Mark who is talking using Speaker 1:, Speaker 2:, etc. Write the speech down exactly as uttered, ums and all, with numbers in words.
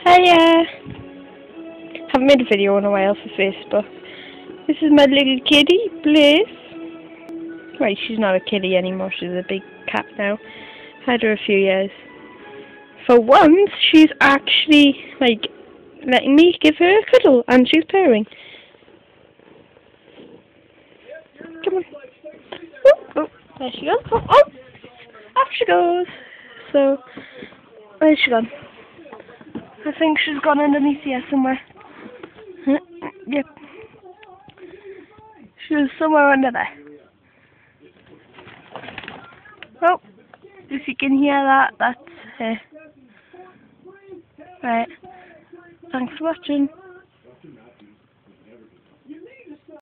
Speaker 1: Hiya! Haven't made a video in a while for Facebook. This is my little kitty, Bliss. Right, she's not a kitty anymore, she's a big cat now. Had her a few years. For once, she's actually, like, letting me give her a cuddle, and she's purring. Come on. Oh, oh, there she goes. Oh, oh! Off she goes. So, where's she gone? I think she's gone underneath here somewhere. Yep. She was somewhere under there. Oh, if you can hear that, that's her. Right. Thanks for watching.